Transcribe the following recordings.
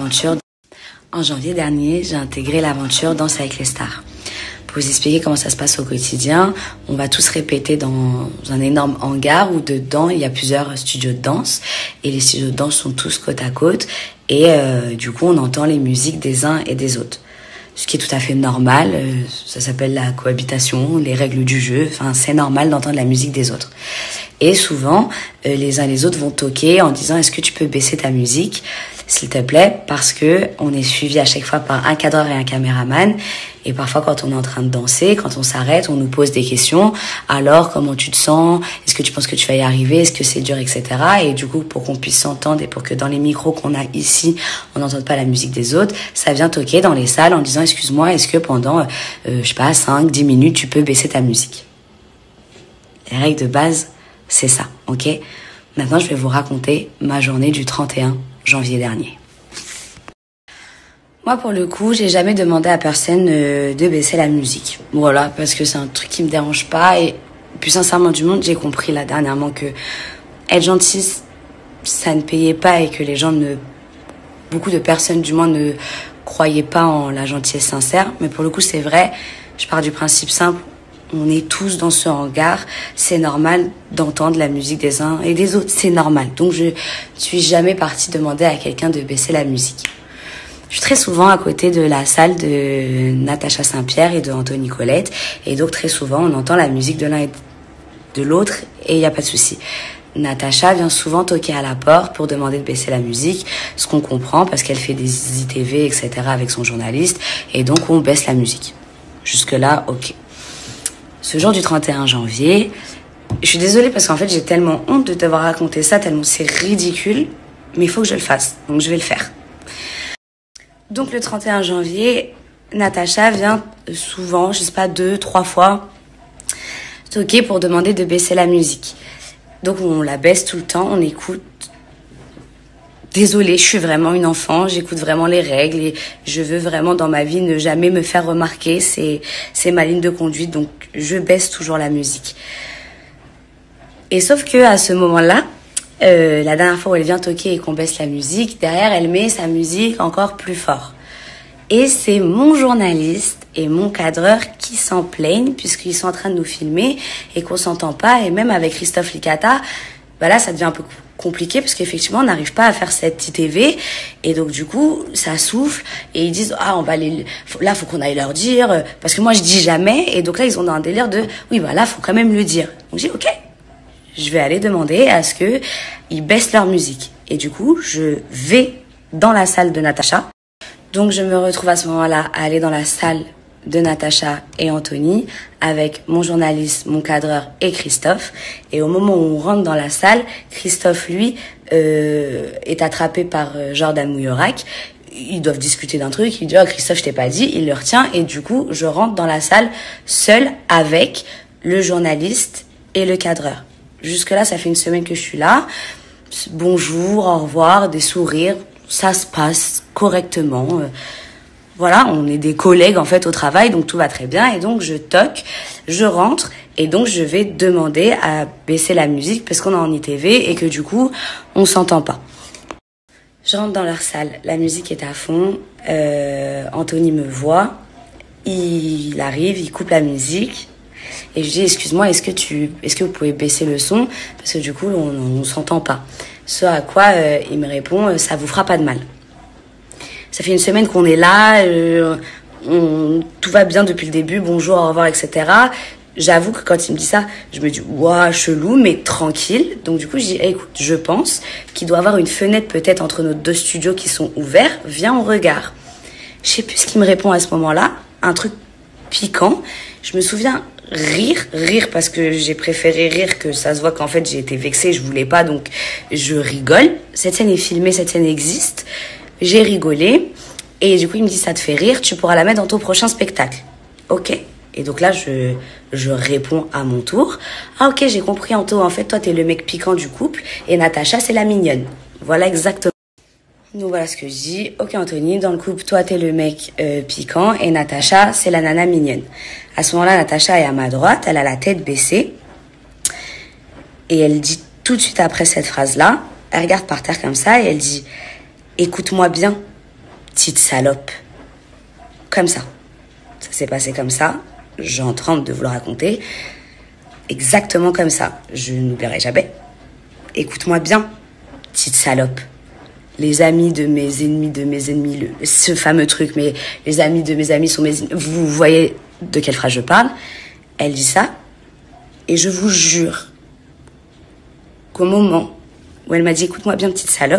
l'aventure. En janvier dernier, j'ai intégré l'aventure Danse avec les stars. Pour vous expliquer comment ça se passe au quotidien, on va tous répéter dans un énorme hangar où dedans, il y a plusieurs studios de danse. Et les studios de danse sont tous côte à côte. Et du coup, on entend les musiques des uns et des autres. Ce qui est tout à fait normal. Ça s'appelle la cohabitation, les règles du jeu. Enfin, c'est normal d'entendre la musique des autres. Et souvent, les uns et les autres vont toquer en disant « Est-ce que tu peux baisser ta musique, s'il te plaît ?» Parce que on est suivi à chaque fois par un cadreur et un caméraman. Et parfois, quand on est en train de danser, quand on s'arrête, on nous pose des questions. Alors, comment tu te sens? Est-ce que tu penses que tu vas y arriver? Est-ce que c'est dur, etc. Et du coup, pour qu'on puisse s'entendre et pour que dans les micros qu'on a ici, on n'entende pas la musique des autres, ça vient toquer dans les salles en disant « Excuse-moi, est-ce que pendant, 5-10 minutes, tu peux baisser ta musique ?» Les règles de base, c'est ça, ok? Maintenant, je vais vous raconter ma journée du 31 janvier dernier. Moi, pour le coup, j'ai jamais demandé à personne de baisser la musique. Voilà, parce que c'est un truc qui me dérange pas. Et plus sincèrement du monde, j'ai compris là dernièrement que être gentil, ça ne payait pas et que beaucoup de personnes du moins ne croyaient pas en la gentillesse sincère. Mais pour le coup, c'est vrai. Je pars du principe simple. On est tous dans ce hangar. C'est normal d'entendre la musique des uns et des autres. C'est normal. Donc, je suis jamais partie demander à quelqu'un de baisser la musique. Je suis très souvent à côté de la salle de Natacha Saint-Pierre et de Anthony Colette. Et donc, très souvent, on entend la musique de l'un et de l'autre et il n'y a pas de souci. Natacha vient souvent toquer à la porte pour demander de baisser la musique, ce qu'on comprend parce qu'elle fait des ITV, etc. avec son journaliste. Et donc, on baisse la musique. Jusque-là, ok. Ce jour du 31 janvier, je suis désolée parce qu'en fait, j'ai tellement honte de devoir raconter ça, tellement c'est ridicule, mais il faut que je le fasse, donc je vais le faire. Donc le 31 janvier, Natacha vient souvent, 2-3 fois, toquer pour demander de baisser la musique. Donc on la baisse tout le temps, on écoute. Désolée, je suis vraiment une enfant, j'écoute vraiment les règles et je veux vraiment dans ma vie ne jamais me faire remarquer, c'est ma ligne de conduite, donc je baisse toujours la musique. Et sauf que à ce moment-là, la dernière fois où elle vient toquer et qu'on baisse la musique, derrière elle met sa musique encore plus fort. Et c'est mon journaliste et mon cadreur qui s'en plaignent puisqu'ils sont en train de nous filmer et qu'on s'entend pas. Et même avec Christophe Licata, là ça devient un peu compliqué parce qu'effectivement on n'arrive pas à faire cette ITV et donc du coup ça souffle et ils disent là faut qu'on aille leur dire parce que moi je dis jamais et donc là ils ont un délire de oui là faut quand même le dire. Donc j'ai dit ok, je vais aller demander à ce que ils baissent leur musique et du coup je vais dans la salle de Natacha. Donc je me retrouve à ce moment-là à aller dans la salle de Natacha et Anthony avec mon journaliste, mon cadreur et Christophe. Et au moment où on rentre dans la salle, Christophe, lui, est attrapé par Jordan Mouyorak. Ils doivent discuter d'un truc. Il dit « Oh, Christophe, je t'ai pas dit ». Il le retient. Et du coup, je rentre dans la salle seule avec le journaliste et le cadreur. Jusque-là, ça fait une semaine que je suis là. Bonjour, au revoir, des sourires. Ça se passe correctement. Voilà, on est des collègues en fait au travail, donc tout va très bien. Et donc je toque, je rentre et donc je vais demander à baisser la musique parce qu'on est en ITV et que du coup on s'entend pas. Je rentre dans leur salle, la musique est à fond. Anthony me voit, il arrive, il coupe la musique et je dis excuse-moi, est-ce que vous pouvez baisser le son parce que du coup on s'entend pas. Ce à quoi il me répond ça vous fera pas de mal. Ça fait une semaine qu'on est là, tout va bien depuis le début, bonjour, au revoir, etc. J'avoue que quand il me dit ça, je me dis, ouah, chelou, mais tranquille. Donc du coup, je dis, écoute, je pense qu'il doit y avoir une fenêtre peut-être entre nos deux studios qui sont ouverts, viens, on regarde. Je sais plus ce qu'il me répond à ce moment-là, un truc piquant. Je me souviens rire parce que j'ai préféré rire que ça se voit qu'en fait j'ai été vexée, je voulais pas, donc je rigole. Cette scène est filmée, cette scène existe. J'ai rigolé et du coup il me dit ça te fait rire, tu pourras la mettre dans ton prochain spectacle. Ok. Et donc là je réponds à mon tour. Ah ok, j'ai compris Anto, en fait toi t'es le mec piquant du couple et Natacha c'est la mignonne. Voilà exactement. Donc voilà ce que je dis. Ok Anthony, dans le couple toi t'es le mec piquant et Natacha c'est la nana mignonne. À ce moment-là Natacha est à ma droite, elle a la tête baissée et elle dit tout de suite après cette phrase-là, elle regarde par terre comme ça et elle dit écoute-moi bien, petite salope. Comme ça. Ça s'est passé comme ça. J'en tremble de vous le raconter. Exactement comme ça. Je n'oublierai jamais. Écoute-moi bien, petite salope. Les amis de mes ennemis, ce fameux truc, mais les amis de mes amis sont mes ennemis. Vous voyez de quelle phrase je parle? Elle dit ça. Et je vous jure qu'au moment où elle m'a dit « Écoute-moi bien, petite salope »,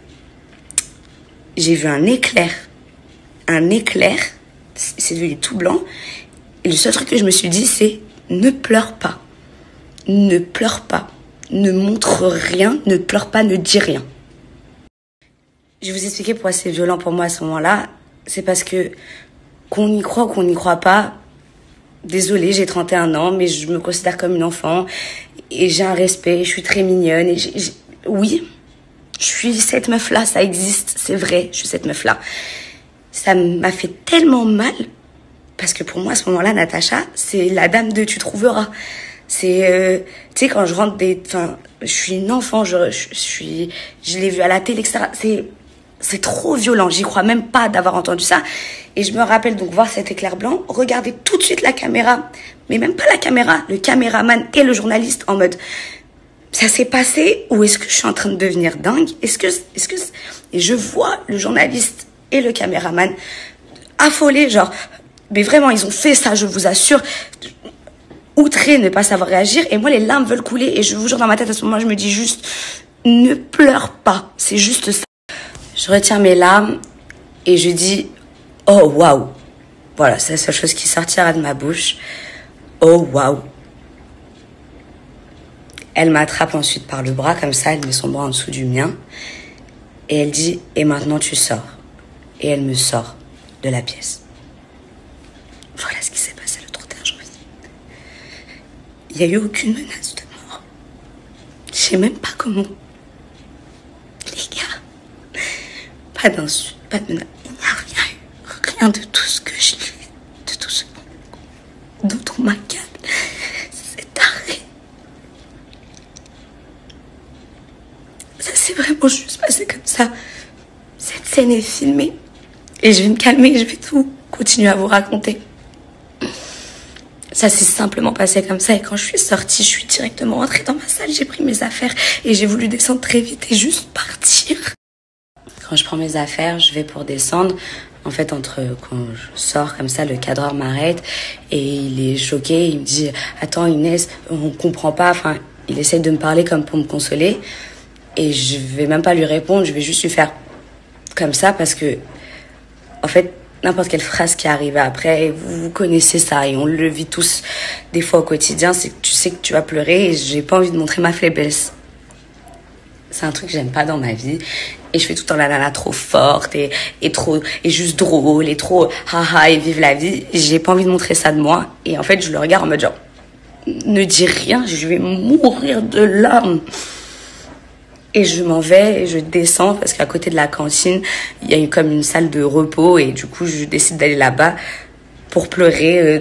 j'ai vu un éclair. Un éclair. C'est devenu tout blanc. Et le seul truc que je me suis dit, c'est « Ne pleure pas. Ne pleure pas. Ne montre rien. Ne pleure pas. Ne dis rien. » Je vais vous expliquer pourquoi c'est violent pour moi à ce moment-là. C'est parce que qu'on y croit ou qu'on n'y croit pas, désolée, j'ai 31 ans, mais je me considère comme une enfant. Et j'ai un respect, je suis très mignonne. Et oui, je suis cette meuf-là, ça existe, c'est vrai, je suis cette meuf-là. Ça m'a fait tellement mal, parce que pour moi, à ce moment-là, Natacha, c'est la dame de tu trouveras. C'est, tu sais, quand je rentre enfin, je suis une enfant, je l'ai vu à la télé, etc. C'est trop violent, j'y crois même pas d'avoir entendu ça. Et je me rappelle donc voir cet éclair blanc, regarder tout de suite la caméra, mais même pas la caméra, le caméraman et le journaliste en mode, ça s'est passé ou est-ce que je suis en train de devenir dingue? Et je vois le journaliste et le caméraman affolés, genre, mais vraiment, ils ont fait ça, je vous assure, outrés, ne pas savoir réagir. Et moi, les larmes veulent couler. Et je vous jure, dans ma tête, à ce moment, je me dis juste, ne pleure pas. C'est juste ça. Je retiens mes larmes et je dis, oh waouh. Voilà, c'est la seule chose qui sortira de ma bouche. Oh waouh. Elle m'attrape ensuite par le bras, comme ça, elle met son bras en dessous du mien. Et elle dit, et maintenant tu sors. Et elle me sort de la pièce. Voilà ce qui s'est passé le 31 janvier. Il n'y a eu aucune menace de mort. Je sais même pas comment. Les gars, pas d'insulte, pas de menace. Il n'y a rien eu. Rien de tout ce que je lis, de tout ce dont on m'accable. C'est arrêt. Ça s'est vraiment juste passé comme ça. Cette scène est filmée. Et je vais me calmer et je vais tout continuer à vous raconter. Ça s'est simplement passé comme ça. Et quand je suis sortie, je suis directement rentrée dans ma salle. J'ai pris mes affaires et j'ai voulu descendre très vite et juste partir. Quand je prends mes affaires, je vais pour descendre. En fait, quand je sors comme ça, le cadreur m'arrête et il est choqué. Il me dit « Attends Inès, on comprend pas. » Enfin, il essaie de me parler comme pour me consoler. Et je vais même pas lui répondre. Je vais juste lui faire comme ça parce que, en fait, n'importe quelle phrase qui arrive après, vous connaissez ça et on le vit tous des fois au quotidien, c'est que tu sais que tu vas pleurer et j'ai pas envie de montrer ma faiblesse. C'est un truc que j'aime pas dans ma vie et je fais tout le temps la nana trop forte et juste drôle et trop haha et vive la vie. Et j'ai pas envie de montrer ça de moi et en fait je le regarde en mode genre ne dis rien, je vais mourir de larmes. Et je m'en vais et je descends parce qu'à côté de la cantine, il y a comme une salle de repos et du coup, je décide d'aller là-bas pour pleurer.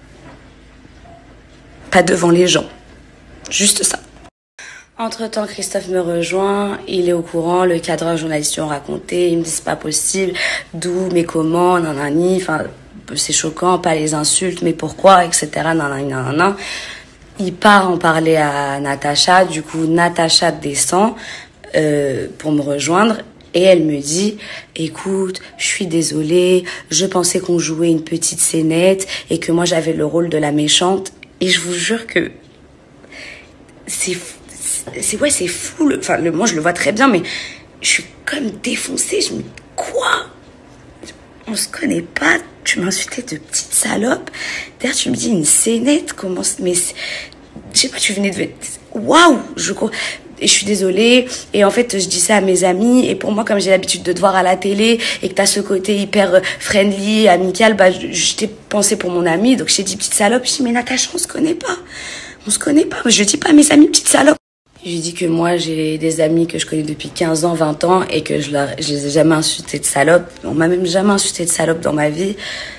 Pas devant les gens. Juste ça. Entre-temps, Christophe me rejoint, il est au courant, le cadreur journaliste lui a raconté, il me dit c'est pas possible, d'où, mais comment, nanani, enfin, c'est choquant, pas les insultes, mais pourquoi, etc., nanani, nanana. Il part en parler à Natacha, du coup Natacha descend pour me rejoindre et elle me dit « Écoute, je suis désolée, je pensais qu'on jouait une petite scénette et que moi j'avais le rôle de la méchante. » Et je vous jure que c'est fou, moi je le vois très bien, mais je suis comme défoncée, je me dis « Quoi ? On se connaît pas, tu m'insultais de petite salope. D'ailleurs, tu me dis une scénette, comment... Mais je sais pas, tu venais de... Waouh, et je suis désolée. Et en fait, je dis ça à mes amis. Et pour moi, comme j'ai l'habitude de te voir à la télé et que t'as ce côté hyper friendly, amical, bah, je t'ai pensé pour mon amie. Donc, j'ai dit petite salope. Je dis, mais Natacha, on se connaît pas. On se connaît pas. Je dis pas à mes amis petite salope. Je lui dis que moi, j'ai des amis que je connais depuis 15 ans, 20 ans et que je les ai jamais insultés de salope. On m'a même jamais insulté de salope dans ma vie.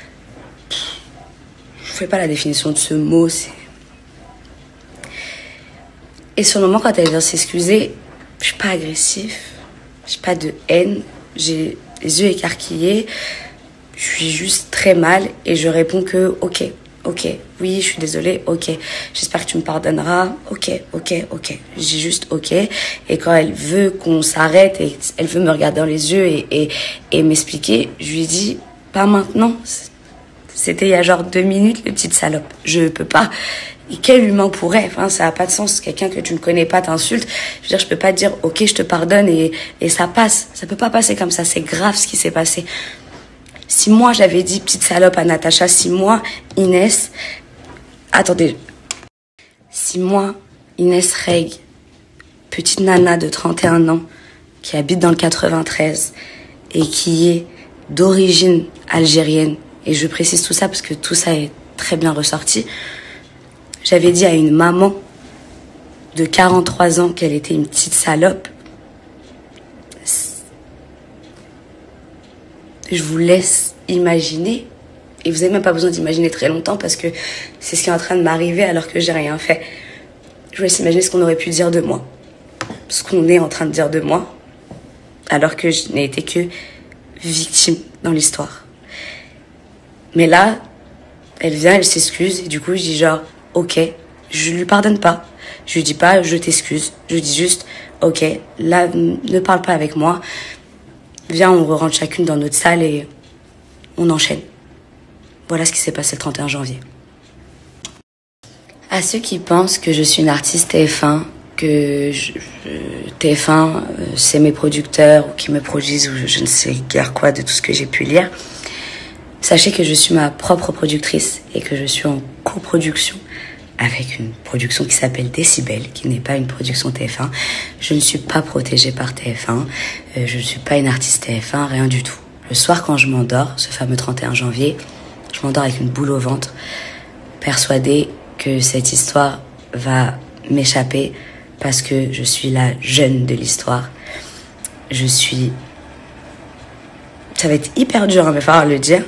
Je fais pas la définition de ce mot. Et sur le moment, quand elle vient s'excuser, je suis pas agressive. J'ai pas de haine. J'ai les yeux écarquillés. Je suis juste très mal et je réponds que ok, oui, je suis désolée, ok. J'espère que tu me pardonneras, ok. Je dis juste ok. Et quand elle veut qu'on s'arrête et elle veut me regarder dans les yeux et m'expliquer, je lui dis pas maintenant. C'était il y a genre 2 minutes, le petite salope. Je peux pas. Et quel humain pourrait? Enfin, ça a pas de sens. Quelqu'un que tu ne connais pas t'insulte. Je veux dire, je peux pas te dire, ok, je te pardonne et ça passe. Ça peut pas passer comme ça. C'est grave ce qui s'est passé. Si moi, j'avais dit petite salope à Natacha, si moi, Inès Reg, petite nana de 31 ans, qui habite dans le 93 et qui est d'origine algérienne, et je précise tout ça parce que tout ça est très bien ressorti, j'avais dit à une maman de 43 ans qu'elle était une petite salope. Je vous laisse imaginer, et vous n'avez même pas besoin d'imaginer très longtemps parce que c'est ce qui est en train de m'arriver alors que j'ai rien fait. Je vous laisse imaginer ce qu'on aurait pu dire de moi, ce qu'on est en train de dire de moi, alors que je n'ai été que victime dans l'histoire. Mais là, elle vient, elle s'excuse, et du coup je dis genre, ok, je lui pardonne pas, je lui dis pas je t'excuse, je dis juste, ok, là ne parle pas avec moi, viens, on rentre chacune dans notre salle et on enchaîne. Voilà ce qui s'est passé le 31 janvier. À ceux qui pensent que je suis une artiste TF1, que TF1, c'est mes producteurs ou qui me produisent ou je ne sais guère quoi de tout ce que j'ai pu lire, sachez que je suis ma propre productrice et que je suis en coproduction avec une production qui s'appelle Décibel, qui n'est pas une production TF1. Je ne suis pas protégée par TF1, je ne suis pas une artiste TF1, rien du tout. Le soir quand je m'endors, ce fameux 31 janvier, je m'endors avec une boule au ventre, persuadée que cette histoire va m'échapper parce que je suis la jeune de l'histoire. Ça va être hyper dur, hein, il va falloir le dire.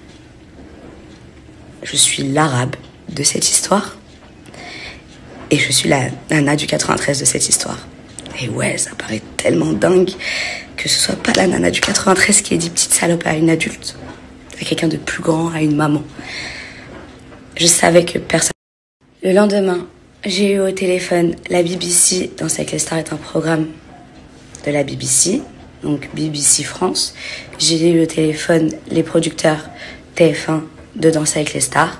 Je suis l'arabe de cette histoire. Et je suis la nana du 93 de cette histoire. Et ouais, ça paraît tellement dingue que ce soit pas la nana du 93 qui ait dit petite salope à une adulte, à quelqu'un de plus grand, à une maman. Je savais que personne... Le lendemain, j'ai eu au téléphone la BBC. Danser avec les stars est un programme de la BBC, donc BBC France. J'ai eu au téléphone les producteurs TF1 de Danser avec les stars.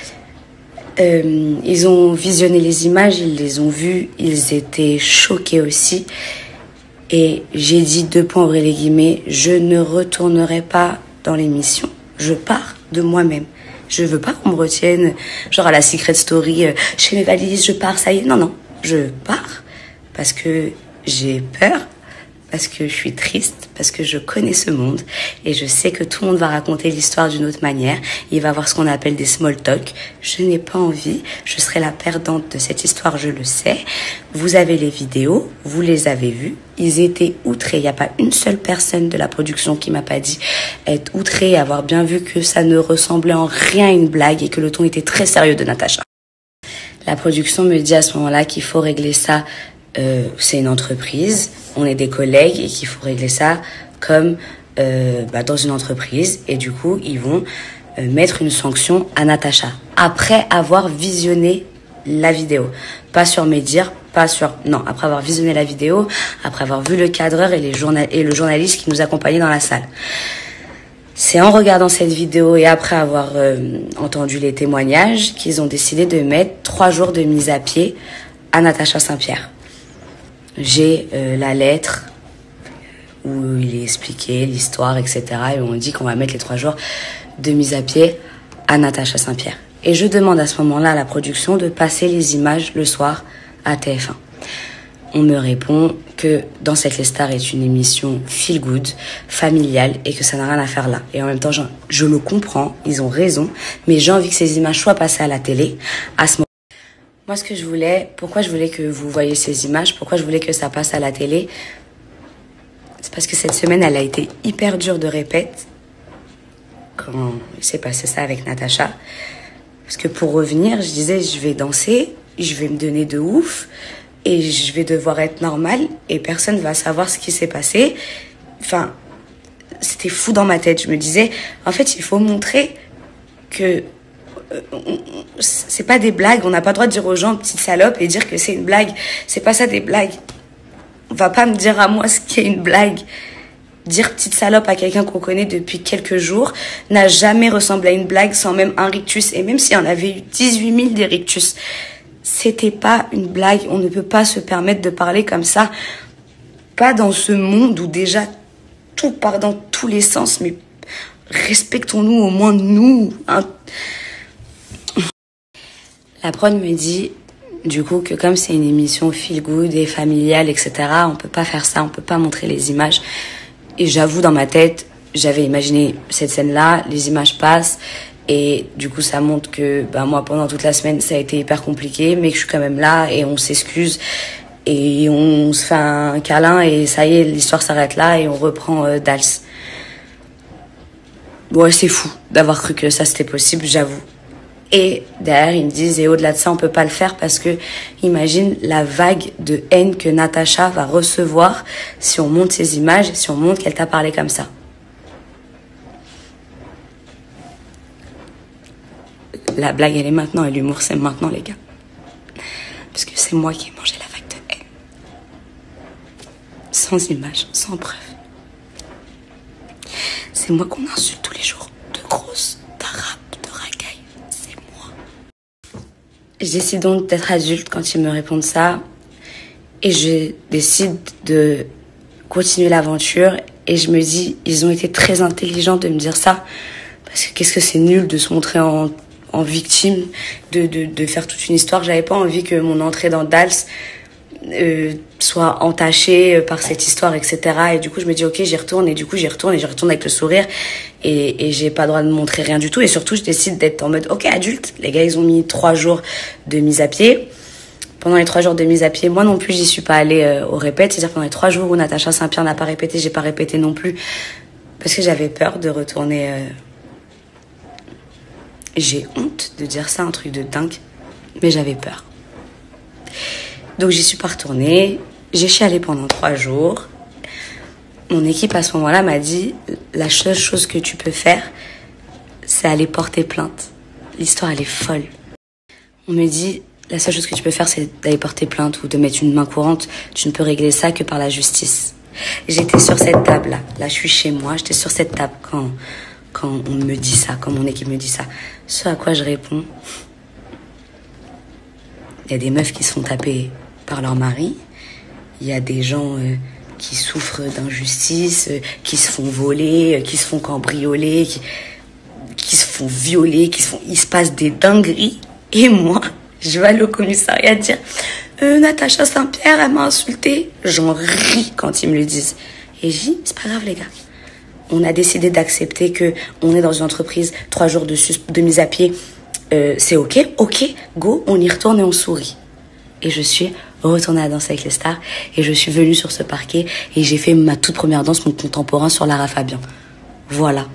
Ils ont visionné les images, ils les ont vues, ils étaient choqués aussi. Et j'ai dit 2 points ouvrez les guillemets, je ne retournerai pas dans l'émission, je pars de moi-même. Je veux pas qu'on me retienne, genre à la Secret Story, je fais mes valises, je pars, ça y est. Non, je pars parce que j'ai peur, parce que je suis triste, parce que je connais ce monde et je sais que tout le monde va raconter l'histoire d'une autre manière. Il va y avoir ce qu'on appelle des small talk. Je n'ai pas envie, je serai la perdante de cette histoire, je le sais. Vous avez les vidéos, vous les avez vues. Ils étaient outrés. Il n'y a pas une seule personne de la production qui m'a pas dit être outrée, avoir bien vu que ça ne ressemblait en rien à une blague et que le ton était très sérieux de Natacha. La production me dit à ce moment-là qu'il faut régler ça. C'est une entreprise, on est des collègues et qu'il faut régler ça comme dans une entreprise. Et du coup, ils vont mettre une sanction à Natacha après avoir visionné la vidéo. Pas sur mes dires, non, après avoir visionné la vidéo, après avoir vu le cadreur et le journaliste qui nous accompagnait dans la salle. C'est en regardant cette vidéo et après avoir entendu les témoignages qu'ils ont décidé de mettre 3 jours de mise à pied à Natacha Saint-Pierre. J'ai la lettre où il est expliqué l'histoire, etc. Et on dit qu'on va mettre les 3 jours de mise à pied à Natacha Saint-Pierre. Et je demande à ce moment-là à la production de passer les images le soir à TF1. On me répond que Danser avec les stars est une émission feel good, familiale et que ça n'a rien à faire là. Et en même temps, je le comprends, ils ont raison, mais j'ai envie que ces images soient passées à la télé à ce moment. Moi, pourquoi je voulais que vous voyez ces images, pourquoi je voulais que ça passe à la télé, c'est parce que cette semaine, elle a été hyper dure de répète quand il s'est passé ça avec Natacha. Parce que pour revenir, je disais, je vais danser, je vais me donner de ouf et je vais devoir être normale et personne va savoir ce qui s'est passé. Enfin, c'était fou dans ma tête. Je me disais, en fait, il faut montrer que c'est pas des blagues. On n'a pas le droit de dire aux gens petite salope et dire que c'est une blague. C'est pas ça des blagues. On va pas me dire à moi ce qui est une blague. Dire petite salope à quelqu'un qu'on connaît depuis quelques jours n'a jamais ressemblé à une blague sans même un rictus. Et même s'il y en avait eu 18 000 des rictus, c'était pas une blague. On ne peut pas se permettre de parler comme ça. Pas dans ce monde où déjà tout part dans tous les sens. Mais respectons-nous au moins nous. Hein. La prod me dit, du coup, que comme c'est une émission feel good et familiale, etc., on peut pas faire ça, on peut pas montrer les images. Et j'avoue, dans ma tête, j'avais imaginé cette scène-là, les images passent, et du coup, ça montre que moi, pendant toute la semaine, ça a été hyper compliqué, mais que je suis quand même là, et on s'excuse, et on se fait un câlin, et ça y est, l'histoire s'arrête là, et on reprend Dals. Ouais, c'est fou d'avoir cru que ça, c'était possible, j'avoue. Et derrière, ils me disent, et au-delà de ça, on peut pas le faire parce que, imagine la vague de haine que Natacha va recevoir si on monte ces images, si on montre qu'elle t'a parlé comme ça. La blague, elle est maintenant, et l'humour, c'est maintenant, les gars. Parce que c'est moi qui ai mangé la vague de haine. Sans images, sans preuves. C'est moi qu'on insulte tous les jours. De grosses, d'arabes. Je décide donc d'être adulte quand ils me répondent ça. Et je décide de continuer l'aventure. Et je me dis, ils ont été très intelligents de me dire ça. Parce que qu'est-ce que c'est nul de se montrer en victime, de faire toute une histoire. J'avais pas envie que mon entrée dans Dals soit entachée par cette histoire, etc. Et du coup, je me dis, ok, j'y retourne. Et du coup, j'y retourne avec le sourire. Et j'ai pas le droit de montrer rien du tout. Et surtout, je décide d'être en mode, ok, adulte. Les gars, ils ont mis 3 jours de mise à pied. Pendant les 3 jours de mise à pied, moi non plus, j'y suis pas allée au répète. C'est-à-dire pendant les 3 jours où Natacha Saint-Pierre n'a pas répété, j'ai pas répété non plus. Parce que j'avais peur de retourner... J'ai honte de dire ça, un truc de dingue. Mais j'avais peur. Donc j'y suis pas retournée. J'ai chialé pendant 3 jours. Mon équipe à ce moment-là m'a dit, la seule chose que tu peux faire, c'est aller porter plainte. L'histoire, elle est folle. On me dit, la seule chose que tu peux faire, c'est d'aller porter plainte ou de mettre une main courante. Tu ne peux régler ça que par la justice. J'étais sur cette table-là. Là, je suis chez moi. J'étais sur cette table quand on me dit ça, quand mon équipe me dit ça. Ce à quoi je réponds, il y a des meufs qui se font taper par leur mari. Il y a des gens qui souffrent d'injustice, qui se font voler, qui se font cambrioler, qui se font violer, il se passe des dingueries. Et moi, je vais aller au commissariat dire Natacha Saint-Pierre, elle m'a insultée. J'en ris quand ils me le disent. Et je dis, c'est pas grave les gars. On a décidé d'accepter que on est dans une entreprise, 3 jours de mise à pied. C'est ok, go, on y retourne et on sourit. Et je suis retournée à Danser avec les stars et je suis venue sur ce parquet et j'ai fait ma toute première danse, mon contemporain sur Lara Fabian. Voilà.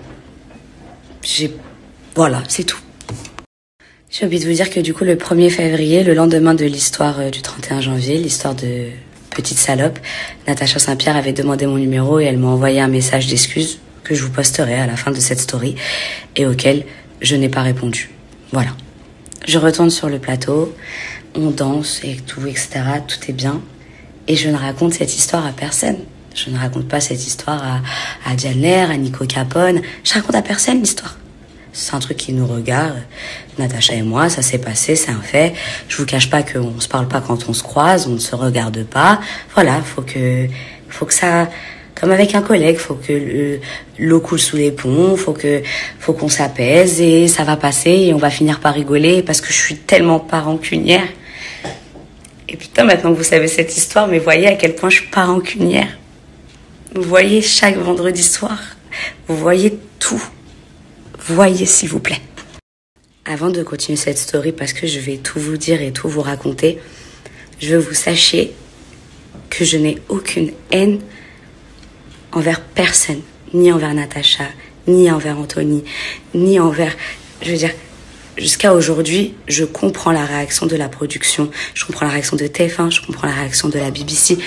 Voilà, c'est tout. J'ai oublié de vous dire que du coup, le 1er février, le lendemain de l'histoire du 31 janvier, l'histoire de Petite Salope, Natacha Saint-Pierre avait demandé mon numéro et elle m'a envoyé un message d'excuse que je vous posterai à la fin de cette story et auquel je n'ai pas répondu. Voilà. Je retourne sur le plateau, on danse et tout, etc. Tout est bien. Et je ne raconte cette histoire à personne. Je ne raconte pas cette histoire à Dianer, à Nico Capone. Je raconte à personne l'histoire. C'est un truc qui nous regarde. Natacha et moi, ça s'est passé, c'est un fait. Je vous cache pas qu'on se parle pas quand on se croise, on ne se regarde pas. Voilà, faut que ça, comme avec un collègue, faut que l'eau coule sous les ponts, faut qu'on s'apaise et ça va passer et on va finir par rigoler parce que je suis tellement pas rancunière. Et putain, maintenant que vous savez cette histoire, mais voyez à quel point je suis pas rancunière. Vous voyez chaque vendredi soir, vous voyez tout. Voyez s'il vous plaît. Avant de continuer cette story, parce que je vais tout vous dire et tout vous raconter, je veux que vous sachiez que je n'ai aucune haine envers personne, ni envers Natacha, ni envers Anthony, ni envers... Je veux dire, jusqu'à aujourd'hui, je comprends la réaction de la production, je comprends la réaction de TF1, je comprends la réaction de la BBC,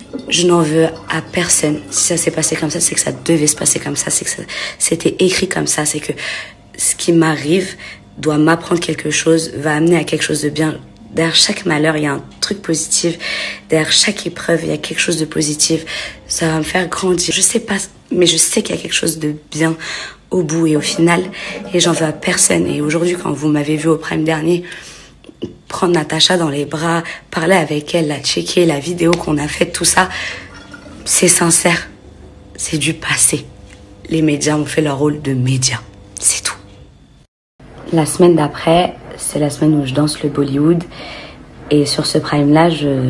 je n'en veux à personne. Si ça s'est passé comme ça, c'est que ça devait se passer comme ça, c'est que c'était écrit comme ça, c'est que ce qui m'arrive doit m'apprendre quelque chose, va amener à quelque chose de bien. Derrière chaque malheur, il y a un truc positif. Derrière chaque épreuve, il y a quelque chose de positif. Ça va me faire grandir. Je sais pas, mais je sais qu'il y a quelque chose de bien au bout et au final. Et j'en veux à personne. Et aujourd'hui, quand vous m'avez vu au Prime dernier, prendre Natacha dans les bras, parler avec elle, la checker, la vidéo qu'on a faite, tout ça, c'est sincère. C'est du passé. Les médias ont fait leur rôle de médias. C'est tout. La semaine d'après, c'est la semaine où je danse le Bollywood. Et sur ce Prime-là,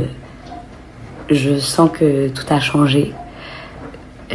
je sens que tout a changé. On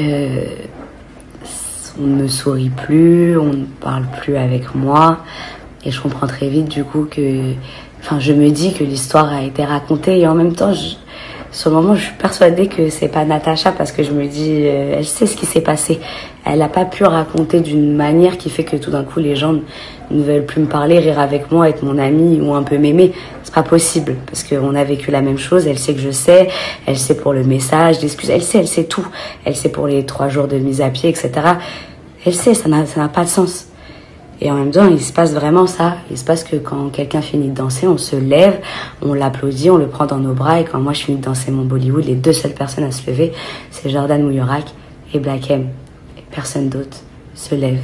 ne me sourit plus, on ne parle plus avec moi. Et je comprends très vite du coup que... Enfin, je me dis que l'histoire a été racontée. Et en même temps, sur le moment, je suis persuadée que c'est pas Natacha parce que je me dis, elle sait ce qui s'est passé. Elle n'a pas pu raconter d'une manière qui fait que tout d'un coup, les gens ne veulent plus me parler, rire avec moi, être mon amie ou un peu m'aimer. C'est pas possible parce qu'on a vécu la même chose. Elle sait que je sais. Elle sait pour le message, l'excuse. Elle sait tout. Elle sait pour les 3 jours de mise à pied, etc. Elle sait, ça n'a pas de sens. Et en même temps, il se passe vraiment ça. Il se passe que quand quelqu'un finit de danser, on se lève, on l'applaudit, on le prend dans nos bras. Et quand moi, je finis de danser mon Bollywood, les 2 seules personnes à se lever, c'est Jordan Mouyorak et Black M. Et personne d'autre se lève.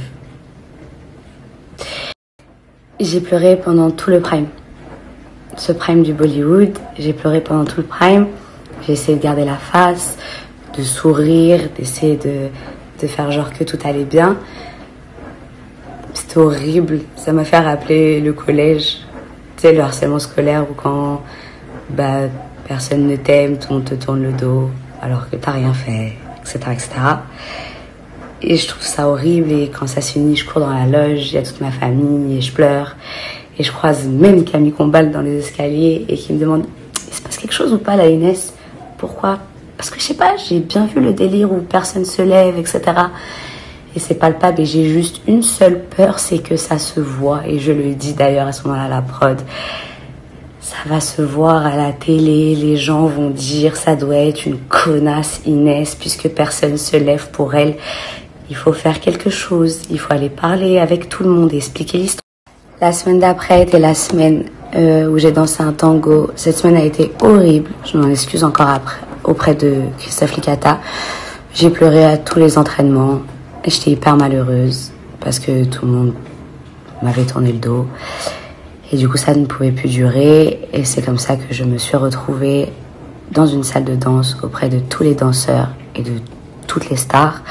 J'ai pleuré pendant tout le Prime. Ce Prime du Bollywood, j'ai pleuré pendant tout le Prime. J'ai essayé de garder la face, de sourire, d'essayer de faire genre que tout allait bien. C'était horrible. Ça m'a fait rappeler le collège. Tu sais, le harcèlement scolaire où quand personne ne t'aime, tout le monde te tourne le dos alors que t'as rien fait, etc., etc. Et je trouve ça horrible. Et quand ça se finit, je cours dans la loge, il y a toute ma famille et je pleure. Et je croise même Camille Combal dans les escaliers et qui me demande « Il se passe quelque chose ou pas, la Inès ? Pourquoi ?» Parce que je sais pas, j'ai bien vu le délire où personne se lève, etc. Et c'est palpable et j'ai juste une seule peur, c'est que ça se voit. Et je le dis d'ailleurs à ce moment-là à la prod. Ça va se voir à la télé, les gens vont dire ça doit être une connasse Inès puisque personne se lève pour elle. Il faut faire quelque chose, il faut aller parler avec tout le monde et expliquer l'histoire. La semaine d'après était la semaine où j'ai dansé un tango. Cette semaine a été horrible, je m'en excuse encore auprès de Christophe Licata. J'ai pleuré à tous les entraînements. J'étais hyper malheureuse parce que tout le monde m'avait tourné le dos. Et du coup, ça ne pouvait plus durer. Et c'est comme ça que je me suis retrouvée dans une salle de danse auprès de tous les danseurs et de toutes les stars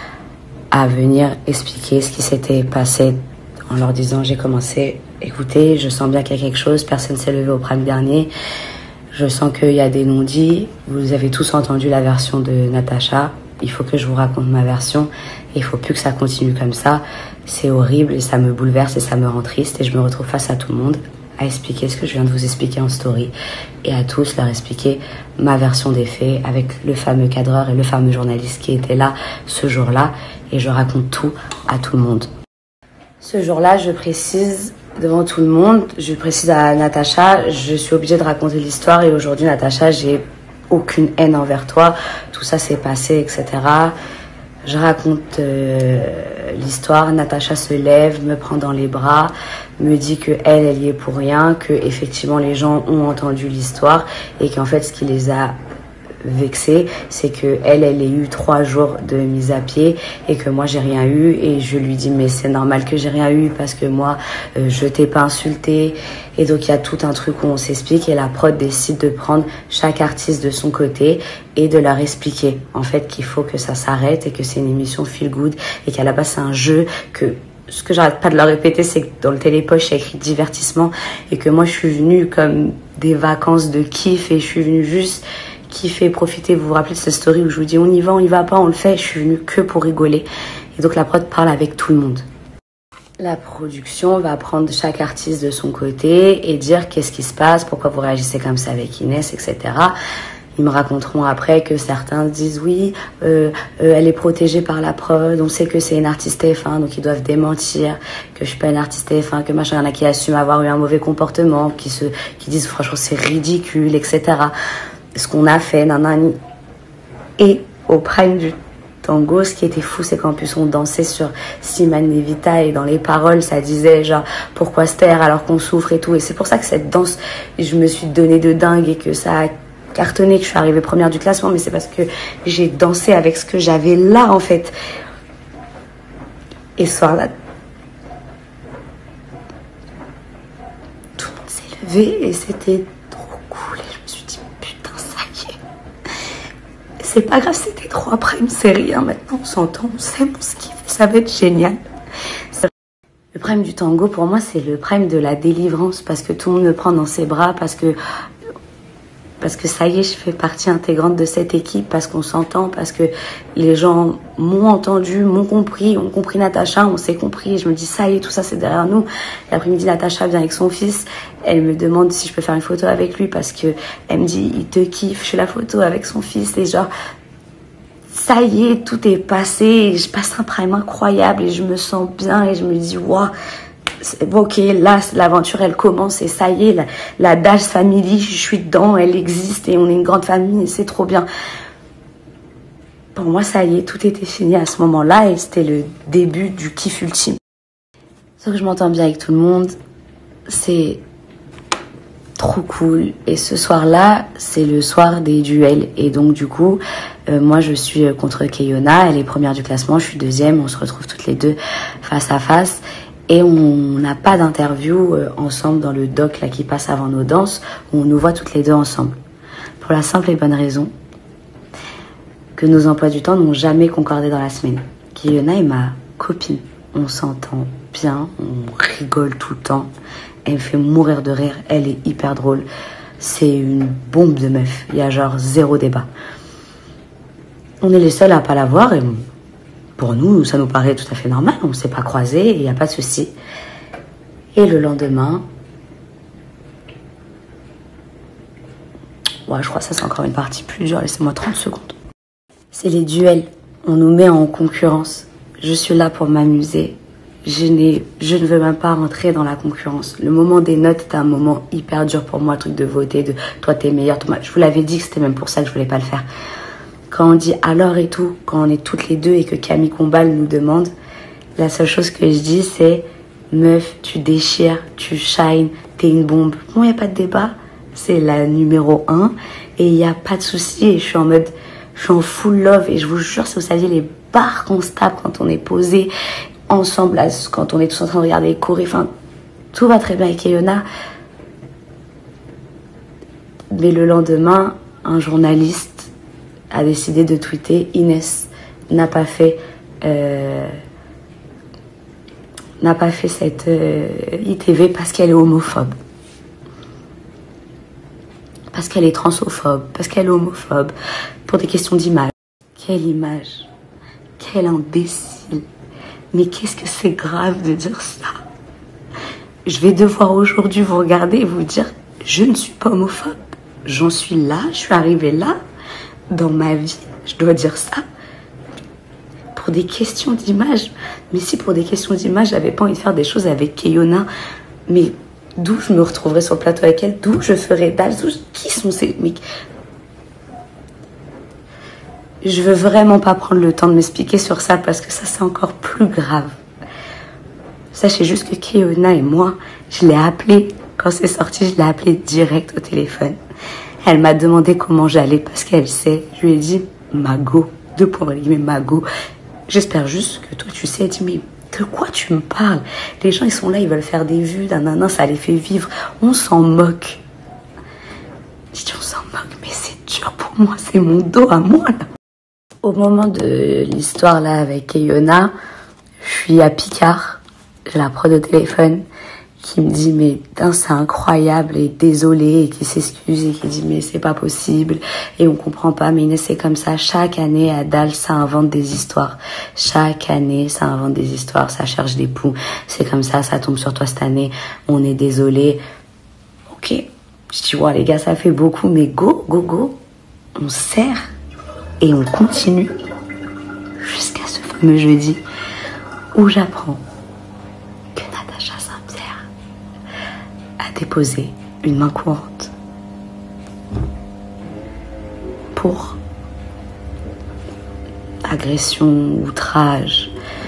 à venir expliquer ce qui s'était passé en leur disant j'ai commencé, écoutez, je sens bien qu'il y a quelque chose, personne ne s'est levé au Prime dernier. Je sens qu'il y a des non-dits. Vous avez tous entendu la version de Natacha. Il faut que je vous raconte ma version. Il faut plus que ça continue comme ça. C'est horrible et ça me bouleverse et ça me rend triste. Et je me retrouve face à tout le monde à expliquer ce que je viens de vous expliquer en story. Et à tous leur expliquer ma version des faits avec le fameux cadreur et le fameux journaliste qui était là ce jour-là. Et je raconte tout à tout le monde. Ce jour-là, je précise devant tout le monde, je précise à Natacha, je suis obligée de raconter l'histoire. Et aujourd'hui, Natacha, j'ai aucune haine envers toi. Tout ça s'est passé, etc. Je raconte l'histoire. Natacha se lève, me prend dans les bras, me dit que elle y est pour rien, que effectivement les gens ont entendu l'histoire et qu'en fait ce qui les a vexée, c'est que elle ait eu 3 jours de mise à pied et que moi j'ai rien eu. Et je lui dis mais c'est normal que j'ai rien eu parce que moi je t'ai pas insulté. Et donc il y a tout un truc où on s'explique et la prod décide de prendre chaque artiste de son côté et de leur expliquer en fait qu'il faut que ça s'arrête et que c'est une émission feel good et qu'à la base c'est un jeu. Que ce que j'arrête pas de leur répéter, c'est que dans le télépoche il y a écrit divertissement et que moi je suis venue comme des vacances de kiff et je suis venue juste kiffer, profiter. Vous vous rappelez de cette story où je vous dis on y va pas, on le fait. Je suis venue que pour rigoler. Et donc la prod parle avec tout le monde. La production va prendre chaque artiste de son côté et dire qu'est-ce qui se passe, pourquoi vous réagissez comme ça avec Inès, etc. Ils me raconteront après que certains disent oui, elle est protégée par la prod, on sait que c'est une artiste TF1, donc ils doivent démentir que je suis pas une artiste TF1, que machin, il y en a qui assument avoir eu un mauvais comportement, qui disent franchement c'est ridicule, etc. Ce qu'on a fait, nanani. Et au prime du tango, ce qui était fou, c'est qu'en plus on dansait sur Simone Levita et dans les paroles, ça disait genre pourquoi se taire alors qu'on souffre et tout. Et c'est pour ça que cette danse, je me suis donnée de dingue et que ça a cartonné, que je suis arrivée première du classement, mais c'est parce que j'ai dansé avec ce que j'avais là en fait. Et ce soir-là, tout le monde s'est levé et c'était trop cool. Et je me suis dit putain, ça y est. C'est pas grave, c'était 3 primes, c'est rien. Maintenant, on s'entend, on s'aime, on se kiffe, ça va être génial. Le prime du tango, pour moi, c'est le prime de la délivrance parce que tout le monde me prend dans ses bras, parce que ça y est, je fais partie intégrante de cette équipe, parce qu'on s'entend, parce que les gens m'ont entendu, m'ont compris, ont compris Natacha, on s'est compris. Je me dis, ça y est, tout ça, c'est derrière nous. L'après-midi, Natacha vient avec son fils. Elle me demande si je peux faire une photo avec lui parce que elle me dit, il te kiffe. Je fais la photo avec son fils et genre, ça y est, tout est passé. Je passe un prime incroyable et je me sens bien et je me dis, waouh. Bon, ok, là, l'aventure, elle commence et ça y est, la Dash Family, je suis dedans, elle existe et on est une grande famille et c'est trop bien. Pour moi, ça y est, tout était fini à ce moment-là et c'était le début du kiff ultime. Sauf que je m'entends bien avec tout le monde, c'est trop cool. Et ce soir-là, c'est le soir des duels. Et donc, du coup, moi, je suis contre Keyona, elle est première du classement, je suis deuxième, on se retrouve toutes les deux face à face. Et on n'a pas d'interview ensemble dans le doc là, qui passe avant nos danses, où on nous voit toutes les deux ensemble. Pour la simple et bonne raison que nos emplois du temps n'ont jamais concordé dans la semaine. Keyona est ma copine. On s'entend bien, on rigole tout le temps. Elle me fait mourir de rire, elle est hyper drôle. C'est une bombe de meuf, il y a genre 0 débat. On est les seuls à pas la voir et pour nous, ça nous paraît tout à fait normal. On ne s'est pas croisés et il n'y a pas de souci. Et le lendemain, ouais, je crois que ça c'est encore une partie plus dure. Laissez-moi 30 secondes. C'est les duels. On nous met en concurrence. Je suis là pour m'amuser. Je ne veux même pas rentrer dans la concurrence. Le moment des notes était un moment hyper dur pour moi, le truc de voter, de toi t'es meilleur. Je vous l'avais dit que c'était même pour ça que je voulais pas le faire. Quand on dit alors et tout, quand on est toutes les deux et que Camille Combal nous demande, la seule chose que je dis c'est meuf, tu déchires, tu shines, t'es une bombe. Bon, il n'y a pas de débat, c'est la numéro 1 et il n'y a pas de souci. Et je suis en full love et je vous jure, si vous saviez les barres qu'on se tape quand on est posé ensemble, là, quand on est tous en train de regarder les chorés, enfin, tout va très bien avec Keyona. Mais le lendemain, un journaliste a décidé de tweeter Inès n'a pas fait cette ITV parce qu'elle est homophobe, parce qu'elle est transphobe, parce qu'elle est homophobe, pour des questions d'image. Quelle image, quel imbécile. Mais qu'est-ce que c'est grave de dire ça. Je vais devoir aujourd'hui vous regarder et vous dire je ne suis pas homophobe, j'en suis là, je suis arrivée là dans ma vie, je dois dire ça pour des questions d'image. Mais si pour des questions d'image j'avais pas envie de faire des choses avec Keyona, mais d'où je me retrouverais sur le plateau avec elle, d'où je ferais Dals, qui sont ces mecs? Je veux vraiment pas prendre le temps de m'expliquer sur ça parce que ça c'est encore plus grave. Sachez juste que Keyona et moi, je l'ai appelée quand c'est sorti, je l'ai appelée direct au téléphone. Elle m'a demandé comment j'allais parce qu'elle sait. Je lui ai dit, Mago, Mago. J'espère juste que toi tu sais. Elle dit, mais de quoi tu me parles? Les gens ils sont là, ils veulent faire des vues, nanana, ça les fait vivre. On s'en moque. Je dis, on s'en moque, mais c'est dur pour moi, c'est mon dos à moi là. Au moment de l'histoire là avec Keyona, je suis à Picard, j'ai la prod au téléphone qui me dit mais c'est incroyable et désolé et qui s'excuse et qui dit mais c'est pas possible et on comprend pas mais Inès c'est comme ça. Chaque année à Dals ça invente des histoires, chaque année ça invente des histoires, ça cherche des poux, c'est comme ça tombe sur toi cette année, on est désolé. Ok, je dis ouais les gars ça fait beaucoup mais go on serre et on continue jusqu'à ce fameux jeudi où j'apprends que Natacha Saint-Pierre a déposé une main courante pour agression, outrage.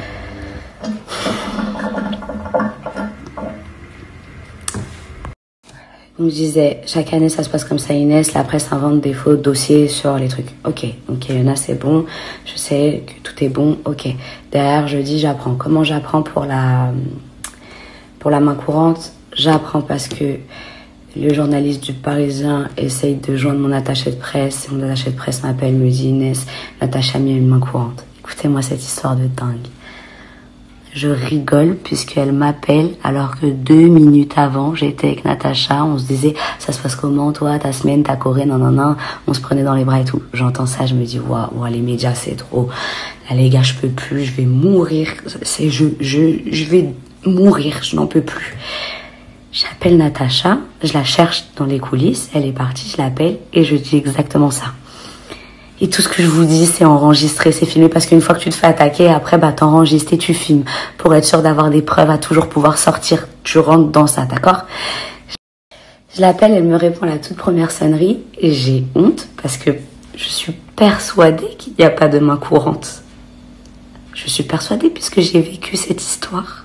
On me disait, chaque année ça se passe comme ça Inès, la presse invente des faux dossiers sur les trucs. Ok, il y en a c'est bon, je sais que tout est bon, ok. Derrière je dis j'apprends. Comment j'apprends pour la main courante? J'apprends parce que le journaliste du Parisien essaye de joindre mon attaché de presse. Mon attaché de presse m'appelle, me dit Inès, Natacha a mis une main courante. Écoutez-moi cette histoire de dingue. Je rigole puisqu'elle m'appelle alors que 2 minutes avant, j'étais avec Natacha. On se disait, ça se passe comment toi, ta semaine, ta Corée, nanana. On se prenait dans les bras et tout. J'entends ça, je me dis, waouh, les médias, c'est trop. Là, les gars, je peux plus, je vais mourir. Je vais mourir, je n'en peux plus. J'appelle Natacha, je la cherche dans les coulisses. Elle est partie, je l'appelle et je dis exactement ça. Et tout ce que je vous dis, c'est enregistré, c'est filmé, parce qu'une fois que tu te fais attaquer, après, t'enregistres et tu filmes pour être sûr d'avoir des preuves à toujours pouvoir sortir. Tu rentres dans ça, d'accord? Je l'appelle, elle me répond à la toute première sonnerie et j'ai honte parce que je suis persuadée qu'il n'y a pas de main courante. Je suis persuadée puisque j'ai vécu cette histoire.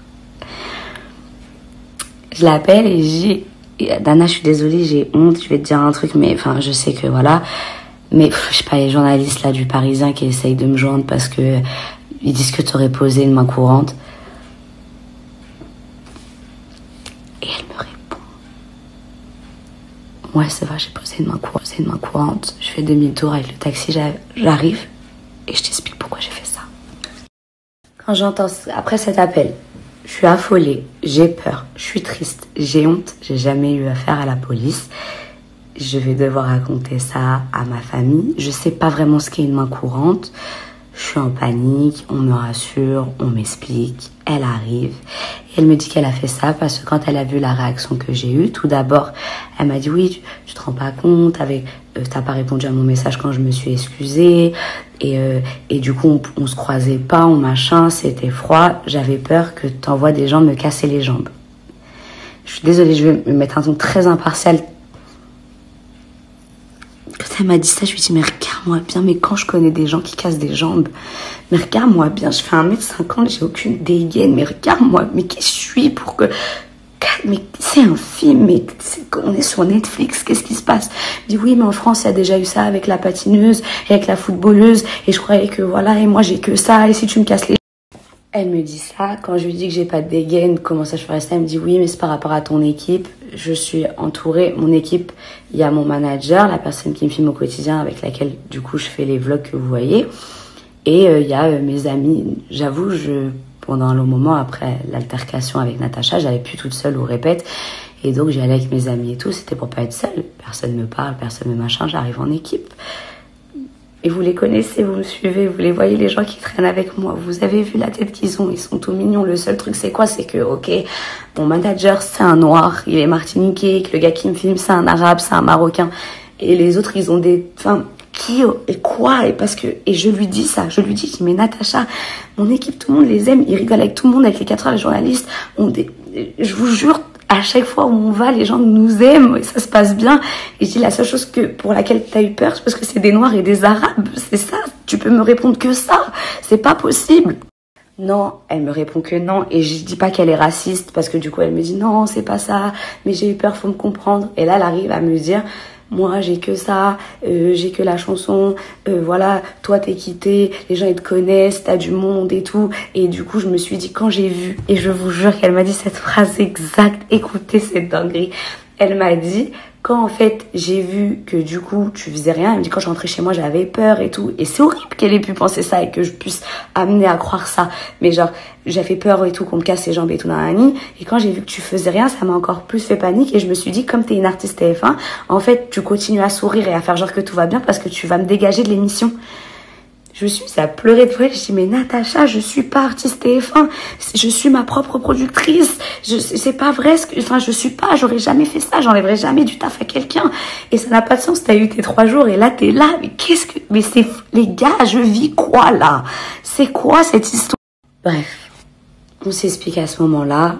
Je l'appelle et je dis, Dana, je suis désolée, j'ai honte, je vais te dire un truc, mais enfin, je sais que voilà. Mais je sais pas, les journalistes là du Parisien qui essayent de me joindre parce que ils disent que tu aurais posé une main courante. Et elle me répond, ouais c'est vrai, j'ai posé une main courante. Je fais demi-tour avec le taxi, j'arrive et je t'explique pourquoi j'ai fait ça. Quand j'entends, après cet appel, je suis affolée, j'ai peur, je suis triste, j'ai honte, j'ai jamais eu affaire à la police. Je vais devoir raconter ça à ma famille. Je sais pas vraiment ce qu'est une main courante. Je suis en panique, on me rassure, on m'explique. Elle arrive et elle me dit qu'elle a fait ça parce que quand elle a vu la réaction que j'ai eue, tout d'abord, elle m'a dit oui, tu te rends pas compte, t'as pas répondu à mon message quand je me suis excusée et du coup on se croisait pas, machin, c'était froid, j'avais peur que t'envoies des gens me casser les jambes. Je suis désolée, je vais me mettre un ton très impartial. Quand elle m'a dit ça, je lui ai dit, mais regarde-moi bien, mais quand je connais des gens qui cassent des jambes, mais regarde-moi bien, je fais 1m50, j'ai aucune dégaine, mais regarde-moi, mais qui je suis pour que... Mais c'est un film, mais on est sur Netflix, qu'est-ce qui se passe? Je dis, oui, mais en France, il y a déjà eu ça avec la patineuse, et avec la footballeuse, et je croyais que voilà, et moi j'ai que ça, et si tu me casses les... Elle me dit ça, quand je lui dis que j'ai pas de dégaine, comment ça je ferais ça? Elle me dit oui, mais c'est par rapport à ton équipe. Je suis entourée, mon équipe, il y a mon manager, la personne qui me filme au quotidien avec laquelle du coup je fais les vlogs que vous voyez. Et il y a mes amis. J'avoue, pendant un long moment après l'altercation avec Natacha, j'allais plus toute seule au répète. Et donc j'y allais avec mes amis et tout, c'était pour pas être seule. Personne me parle, personne me machin, j'arrive en équipe. Et vous les connaissez, vous me suivez, vous les voyez, les gens qui traînent avec moi. Vous avez vu la tête qu'ils ont, ils sont tout mignons. Le seul truc, c'est quoi? C'est que, ok, mon manager, c'est un noir, il est martiniquais, que le gars qui me filme, c'est un arabe, c'est un marocain. Et les autres, ils ont des... Enfin, qui et quoi? Et parce que... Et je lui dis ça, je dis, mais Natacha, mon équipe, tout le monde les aime, ils rigolent avec tout le monde, avec les 4 heures, les journalistes. Je vous jure, à chaque fois où on va, les gens nous aiment et ça se passe bien. Et je dis, la seule chose pour laquelle tu as eu peur, c'est parce que c'est des Noirs et des Arabes. C'est ça, tu peux me répondre que ça. C'est pas possible. Non, elle me répond que non. Et je dis pas qu'elle est raciste parce que du coup, elle me dit non, c'est pas ça. Mais j'ai eu peur, faut me comprendre. Et là, elle arrive à me dire... Moi, j'ai que ça, j'ai que la chanson, voilà, toi t'es quitté, les gens ils te connaissent, t'as du monde et tout. Et du coup, je me suis dit, quand j'ai vu, et je vous jure qu'elle m'a dit cette phrase exacte, écoutez cette dinguerie. Elle m'a dit, quand en fait j'ai vu que du coup tu faisais rien, elle me dit quand je rentrais chez moi j'avais peur et tout. Et c'est horrible qu'elle ait pu penser ça et que je puisse amener à croire ça. Mais genre, j'avais peur et tout, qu'on me casse les jambes et tout dans la nuit. Et quand j'ai vu que tu faisais rien, ça m'a encore plus fait panique. Et je me suis dit, comme t'es une artiste TF1, en fait tu continues à sourire et à faire genre que tout va bien parce que tu vas me dégager de l'émission. Je suis à pleurer de fouet. Je dis, mais Natacha, je suis pas artiste TF1. Je suis ma propre productrice. C'est pas vrai j'aurais jamais fait ça. J'enlèverais jamais du taf à quelqu'un. Et ça n'a pas de sens. T'as eu tes 3 jours et là, t'es là. Mais les gars, je vis quoi, là? C'est quoi cette histoire? Bref. On s'explique à ce moment-là.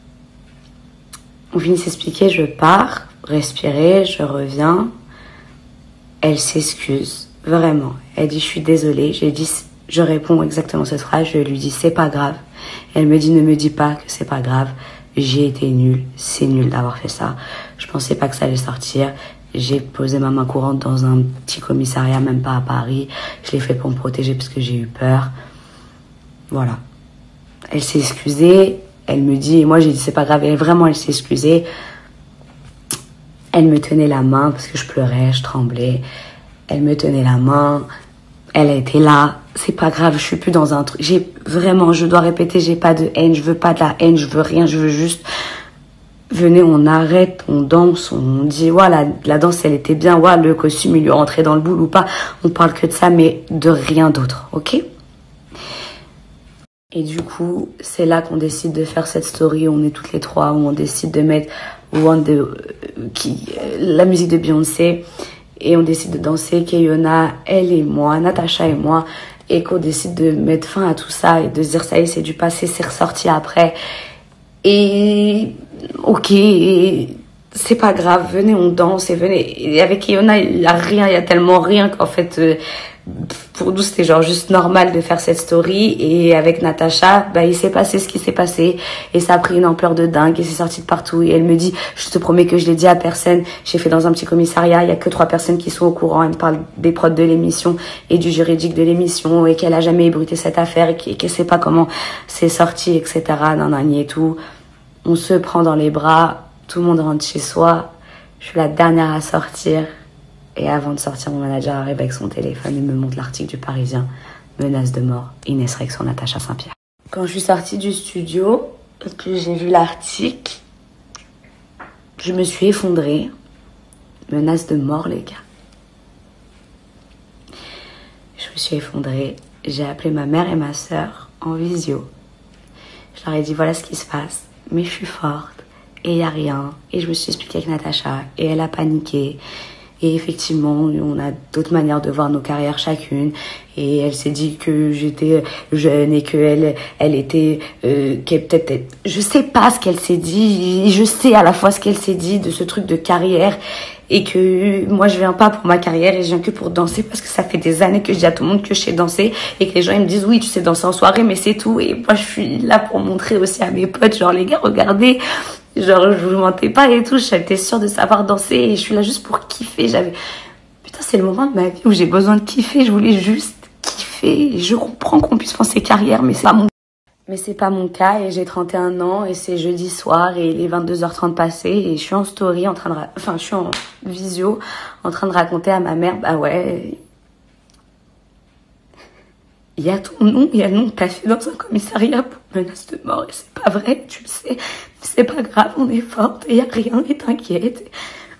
On finit de s'expliquer, je pars, respirer, je reviens. Elle s'excuse. Vraiment. Elle dit, je suis désolée. J'ai dit, Je réponds exactement cette phrase, je lui dis c'est pas grave. Elle me dit ne me dis pas que c'est pas grave. J'ai été nulle, c'est nul d'avoir fait ça. Je pensais pas que ça allait sortir. J'ai posé ma main courante dans un petit commissariat, même pas à Paris. Je l'ai fait pour me protéger parce que j'ai eu peur. Voilà. Elle s'est excusée. Elle me dit, et moi j'ai dit c'est pas grave. Et vraiment elle s'est excusée. Elle me tenait la main parce que je pleurais, je tremblais. Elle me tenait la main. Elle a été là. C'est pas grave, je suis plus dans un truc. Je dois répéter, j'ai pas de haine. Je veux pas de la haine, je veux rien. Je veux juste... Venez, on arrête, on danse, on dit, voilà, la danse, elle était bien, ouais, le costume, il lui rentrait dans le boule ou pas. On parle que de ça, mais de rien d'autre, ok? Et du coup, c'est là qu'on décide de faire cette story, on est toutes les trois, où on décide de mettre la musique de Beyoncé, et on décide de danser, Keyona, elle et moi, Natacha et moi, et qu'on décide de mettre fin à tout ça, et de se dire, ça y est, c'est du passé, c'est ressorti après. Et ok, c'est pas grave, venez, on danse et venez. Et avec Iona, il y a rien, il y a tellement rien qu'en fait, pour nous, c'était genre juste normal de faire cette story. Et avec Natacha, bah, il s'est passé ce qui s'est passé. Et ça a pris une ampleur de dingue et c'est sorti de partout. Et elle me dit, je te promets que je l'ai dit à personne. J'ai fait dans un petit commissariat, il y a que 3 personnes qui sont au courant. Elle me parle des prods de l'émission et du juridique de l'émission et qu'elle a jamais ébruité cette affaire et qu'elle sait pas comment c'est sorti, etc. Nanani et tout. On se prend dans les bras, tout le monde rentre chez soi. Je suis la dernière à sortir. Et avant de sortir, mon manager arrive avec son téléphone et me montre l'article du Parisien. Menace de mort, Inès Reg sur Natacha Saint-Pierre. Quand je suis sortie du studio et que j'ai vu l'article, je me suis effondrée. Menace de mort, les gars. Je me suis effondrée. J'ai appelé ma mère et ma sœur en visio. Je leur ai dit, voilà ce qui se passe. Mais je suis forte. Et il n'y a rien. Et je me suis expliquée avec Natacha. Et elle a paniqué. Et effectivement, on a d'autres manières de voir nos carrières chacune. Et elle s'est dit que j'étais jeune et qu'elle était... qu'elle peut-être... Je sais pas ce qu'elle s'est dit. Et je sais à la fois ce qu'elle s'est dit de ce truc de carrière. Et que moi, je viens pas pour ma carrière et je viens que pour danser. Parce que ça fait des années que je dis à tout le monde que je sais danser. Et que les gens, ils me disent, oui, tu sais danser en soirée, mais c'est tout. Et moi, je suis là pour montrer aussi à mes potes, genre, les gars, regardez... Genre, je vous mentais pas et tout, j'étais sûre de savoir danser et je suis là juste pour kiffer. Putain, c'est le moment de ma vie où j'ai besoin de kiffer, je voulais juste kiffer. Je comprends qu'on puisse penser carrière, mais c'est pas mon cas et j'ai 31 ans et c'est jeudi soir et il est 22h30 passé et je suis en story je suis en visio en train de raconter à ma mère, bah ouais... Il y a ton nom, il y a le nom que t'as fait dans un commissariat pour menace de mort et c'est pas vrai, tu le sais. C'est pas grave, on est forte et il y a rien et t'inquiète.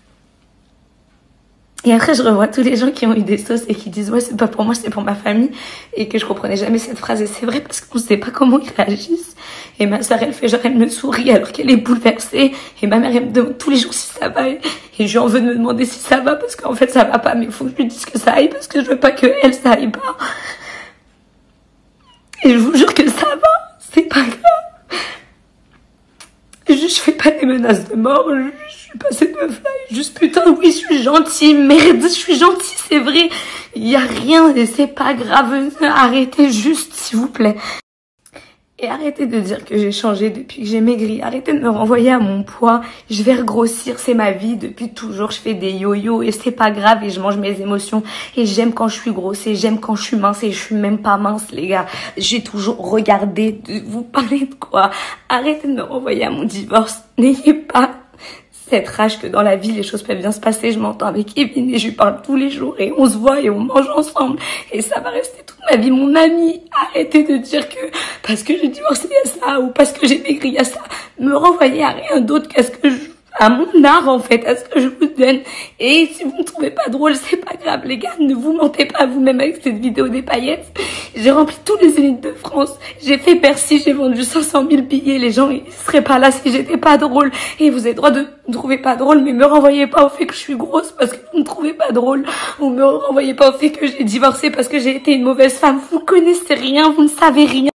Et après, je revois tous les gens qui ont eu des sauces et qui disent « Ouais, c'est pas pour moi, c'est pour ma famille. » Et que je comprenais jamais cette phrase. Et c'est vrai parce qu'on sait pas comment ils réagissent. Et ma soeur, elle fait genre, elle me sourit alors qu'elle est bouleversée. Et ma mère, elle me demande tous les jours si ça va. Et je lui en veux de me demander si ça va parce qu'en fait, ça va pas. Mais il faut que je lui dise que ça aille parce que je veux pas que elle, ça aille pas. Et je vous jure que ça va, c'est pas grave. Je fais pas des menaces de mort, je suis passée de fly. Juste putain, oui, je suis gentille, merde, je suis gentille, c'est vrai. Il y a rien et c'est pas grave. Arrêtez juste, s'il vous plaît. Et arrêtez de dire que j'ai changé depuis que j'ai maigri. Arrêtez de me renvoyer à mon poids. Je vais regrossir, c'est ma vie. Depuis toujours, je fais des yo-yo et c'est pas grave et je mange mes émotions. Et j'aime quand je suis grosse et j'aime quand je suis mince et je suis même pas mince, les gars. J'ai toujours regardé de vous parler de quoi. Arrêtez de me renvoyer à mon divorce. N'ayez pas cette rage que dans la vie, les choses peuvent bien se passer. Je m'entends avec Kevin et je lui parle tous les jours et on se voit et on mange ensemble. Et ça va rester toute ma vie, mon ami. Arrêtez de dire que parce que j'ai divorcé, il y a ça, ou parce que j'ai maigri, il y a ça. Me renvoyer à rien d'autre qu'à ce que à mon art, en fait, à ce que je vous donne. Et si vous me trouvez pas drôle, c'est pas grave, les gars. Ne vous mentez pas vous-même avec cette vidéo des paillettes. J'ai rempli tous les zéniths de France. J'ai fait Bercy, j'ai vendu 500 000 billets. Les gens, ils seraient pas là si j'étais pas drôle. Et vous avez le droit de me trouver pas drôle, mais me renvoyez pas au fait que je suis grosse parce que vous me trouvez pas drôle. Ou me renvoyez pas au fait que j'ai divorcé parce que j'ai été une mauvaise femme. Vous connaissez rien, vous ne savez rien.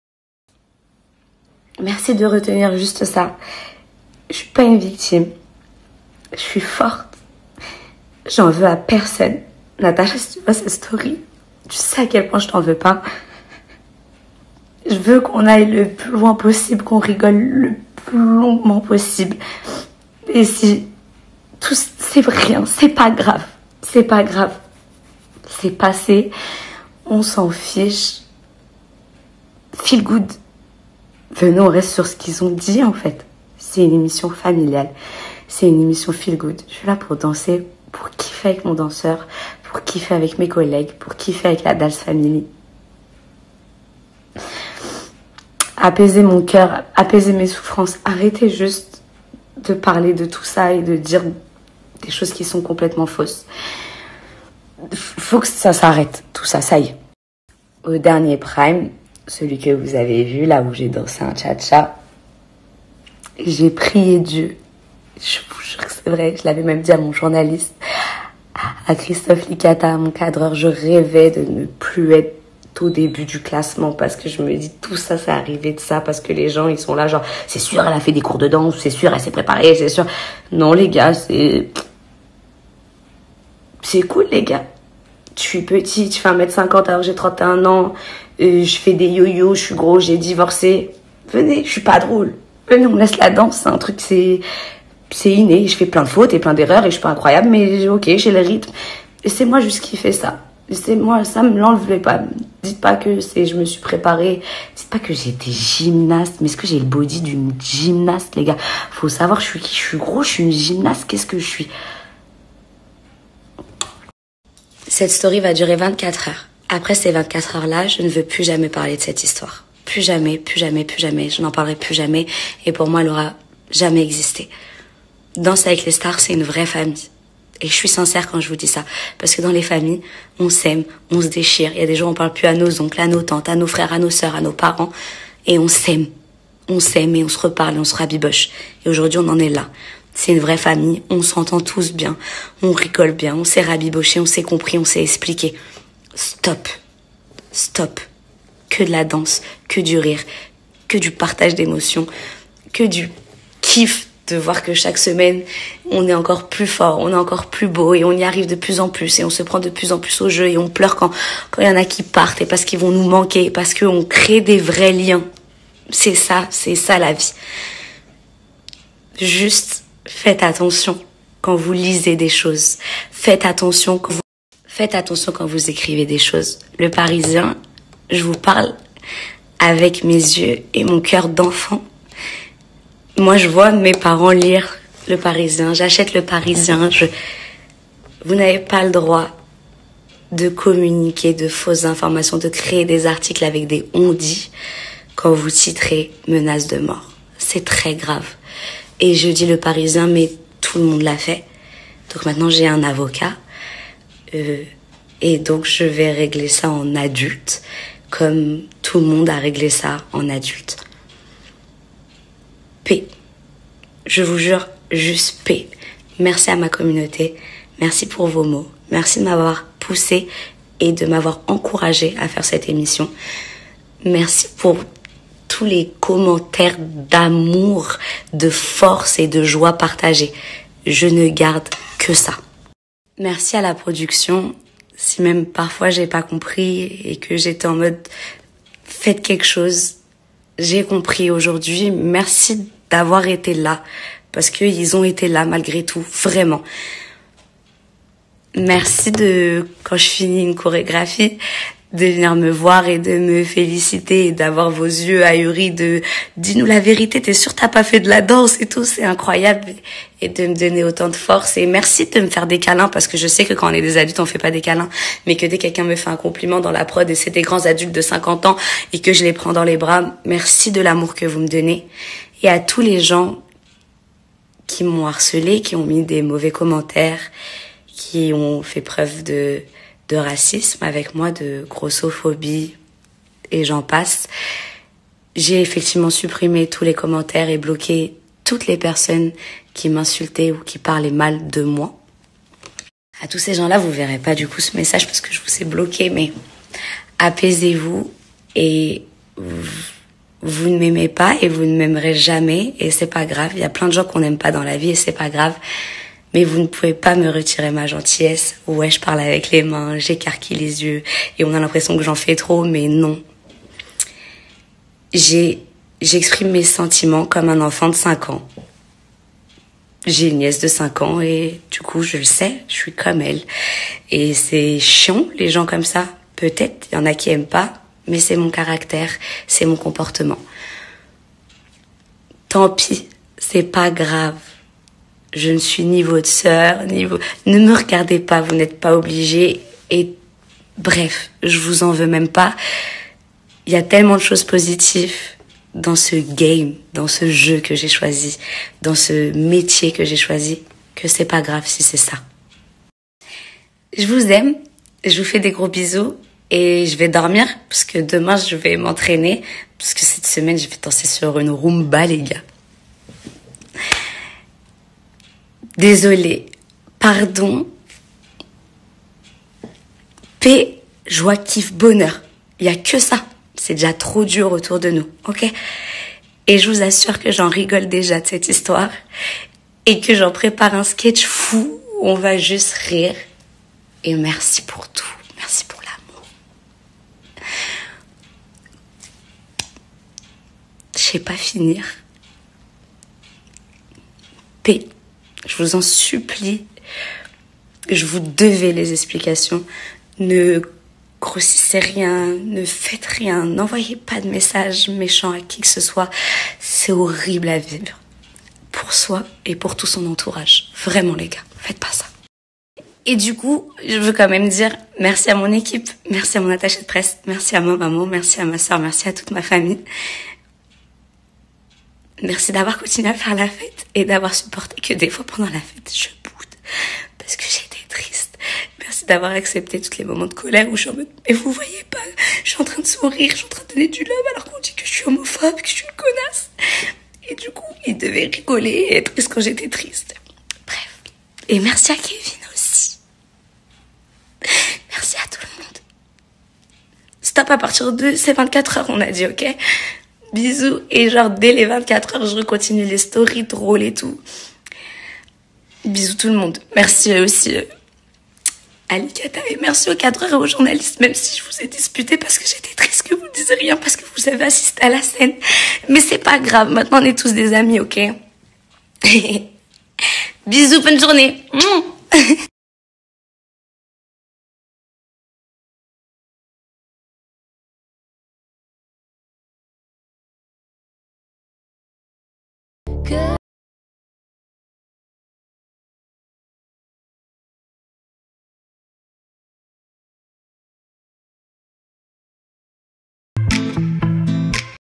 Merci de retenir juste ça. Je suis pas une victime. Je suis forte. J'en veux à personne. Natacha, si tu vois cette story, tu sais à quel point je t'en veux pas. Je veux qu'on aille le plus loin possible, qu'on rigole le plus longuement possible. Et si tout, c'est rien, c'est pas grave. C'est pas grave. C'est passé. On s'en fiche. Feel good. Venez, on reste sur ce qu'ils ont dit, en fait. C'est une émission familiale. C'est une émission feel good. Je suis là pour danser, pour kiffer avec mon danseur, pour kiffer avec mes collègues, pour kiffer avec la Dals Family. Apaiser mon cœur, apaiser mes souffrances. Arrêtez juste de parler de tout ça et de dire des choses qui sont complètement fausses. Faut que ça s'arrête, tout ça, ça y est. Au dernier Prime, celui que vous avez vu, là où j'ai dansé un cha-cha, j'ai prié Dieu. Je vous jure que c'est vrai, je l'avais même dit à mon journaliste, à Christophe Licata, mon cadreur. Je rêvais de ne plus être au début du classement parce que je me dis tout ça, c'est arrivé de ça, parce que les gens, ils sont là genre, c'est sûr, elle a fait des cours de danse, c'est sûr, elle s'est préparée, c'est sûr. Non, les gars, c'est cool, les gars. Je suis petite, je fais 1m50 alors j'ai 31 ans, je fais des yo-yo, je suis gros, j'ai divorcé. Venez, je suis pas drôle. Venez, on laisse la danse, c'est un truc, c'est inné. Je fais plein de fautes et plein d'erreurs et je suis pas incroyable, mais ok, j'ai le rythme. Et c'est moi juste qui fais ça. C'est moi, ça me l'enlevez pas. Dites pas que je me suis préparée. Dites pas que j'étais gymnaste. Mais est-ce que j'ai le body d'une gymnaste, les gars? Faut savoir, je suis qui? Je suis gros, je suis une gymnaste. Qu'est-ce que je suis? Cette story va durer 24 heures. Après ces 24 heures-là, je ne veux plus jamais parler de cette histoire. Plus jamais, plus jamais, plus jamais. Je n'en parlerai plus jamais. Et pour moi, elle aura jamais existé. Danse avec les stars, c'est une vraie famille. Et je suis sincère quand je vous dis ça. Parce que dans les familles, on s'aime, on se déchire. Il y a des jours, on parle plus à nos oncles, à nos tantes, à nos frères, à nos sœurs, à nos parents. Et on s'aime. On s'aime et on se reparle et on se rabiboche. Et aujourd'hui, on en est là. C'est une vraie famille. On s'entend tous bien. On rigole bien. On s'est rabiboché, on s'est compris, on s'est expliqué. Stop. Stop. Que de la danse, que du rire, que du partage d'émotions, que du kiff de voir que chaque semaine, on est encore plus fort, on est encore plus beau et on y arrive de plus en plus et on se prend de plus en plus au jeu et on pleure quand il y en a qui partent et parce qu'ils vont nous manquer, parce qu'on crée des vrais liens. C'est ça la vie. Juste faites attention quand vous lisez des choses. Faites attention quand vous écrivez des choses. Le Parisien, je vous parle avec mes yeux et mon cœur d'enfant. Moi, je vois mes parents lire Le Parisien. J'achète Le Parisien. Vous n'avez pas le droit de communiquer de fausses informations, de créer des articles avec des on-dit quand vous titrez menace de mort. C'est très grave. Et je dis Le Parisien, mais tout le monde l'a fait. Donc maintenant, j'ai un avocat. Et donc, je vais régler ça en adulte, comme tout le monde a réglé ça en adulte. Paix. Je vous jure, juste paix. Merci à ma communauté. Merci pour vos mots. Merci de m'avoir poussé et de m'avoir encouragé à faire cette émission. Merci pour tous les commentaires d'amour, de force et de joie partagée. Je ne garde que ça. Merci à la production. Si même parfois j'ai pas compris et que j'étais en mode faites quelque chose, j'ai compris aujourd'hui. Merci d'avoir été là, parce qu'ils ont été là malgré tout, vraiment. Merci quand je finis une chorégraphie, de venir me voir et de me féliciter et d'avoir vos yeux ahuris dis-nous la vérité, t'es sûre t'as pas fait de la danse et tout, c'est incroyable, et de me donner autant de force. Et merci de me faire des câlins, parce que je sais que quand on est des adultes, on fait pas des câlins, mais que dès que quelqu'un me fait un compliment dans la prod et c'est des grands adultes de 50 ans et que je les prends dans les bras, merci de l'amour que vous me donnez. Et à tous les gens qui m'ont harcelé, qui ont mis des mauvais commentaires, qui ont fait preuve de racisme avec moi, de grossophobie et j'en passe. J'ai effectivement supprimé tous les commentaires et bloqué toutes les personnes qui m'insultaient ou qui parlaient mal de moi. À tous ces gens-là, vous verrez pas du coup ce message parce que je vous ai bloqué, mais apaisez-vous et vous ne m'aimez pas et vous ne m'aimerez jamais et c'est pas grave. Il y a plein de gens qu'on n'aime pas dans la vie et c'est pas grave. Mais vous ne pouvez pas me retirer ma gentillesse. Ouais, je parle avec les mains, j'écarquille les yeux et on a l'impression que j'en fais trop, mais non. J'exprime mes sentiments comme un enfant de 5 ans. J'ai une nièce de 5 ans et du coup, je le sais, je suis comme elle. Et c'est chiant, les gens comme ça. Peut-être, il y en a qui aiment pas, mais c'est mon caractère, c'est mon comportement. Tant pis, c'est pas grave. Je ne suis ni votre sœur, ni vous. Ne me regardez pas, vous n'êtes pas obligés. Et bref, je vous en veux même pas. Il y a tellement de choses positives dans ce game, dans ce jeu que j'ai choisi, dans ce métier que j'ai choisi, que c'est pas grave si c'est ça. Je vous aime, je vous fais des gros bisous et je vais dormir parce que demain je vais m'entraîner parce que cette semaine je vais danser sur une rumba les gars. Désolée, pardon, paix, joie, kiff, bonheur. Il y a que ça. C'est déjà trop dur autour de nous, ok? Et je vous assure que j'en rigole déjà de cette histoire et que j'en prépare un sketch fou où on va juste rire. Et merci pour tout. Merci pour l'amour. Je sais pas finir. Paix. Je vous en supplie. Je vous devais les explications. Ne grossissez rien, ne faites rien, n'envoyez pas de messages méchants à qui que ce soit. C'est horrible à vivre. Pour soi et pour tout son entourage. Vraiment les gars, faites pas ça. Et du coup, je veux quand même dire merci à mon équipe, merci à mon attaché de presse, merci à ma maman, merci à ma soeur, merci à toute ma famille. Merci d'avoir continué à faire la fête et d'avoir supporté que des fois pendant la fête, je boude parce que j'étais triste. Merci d'avoir accepté tous les moments de colère où je suis en mode mais vous voyez pas, je suis en train de sourire, je suis en train de donner du love alors qu'on dit que je suis homophobe, que je suis une connasse. Et du coup, ils devaient rigoler et être triste quand j'étais triste. Bref. Et merci à Kevin aussi. Merci à tout le monde. Stop à partir de ces 24 heures, on a dit, ok? Bisous. Et genre, dès les 24 heures, je recontinue les stories drôles et tout. Bisous tout le monde. Merci aussi à Likata et merci aux 4 heures et aux journalistes, même si je vous ai disputé parce que j'étais triste que vous ne disiez rien, parce que vous avez assisté à la scène. Mais c'est pas grave, maintenant on est tous des amis, ok? Bisous, bonne journée. Good.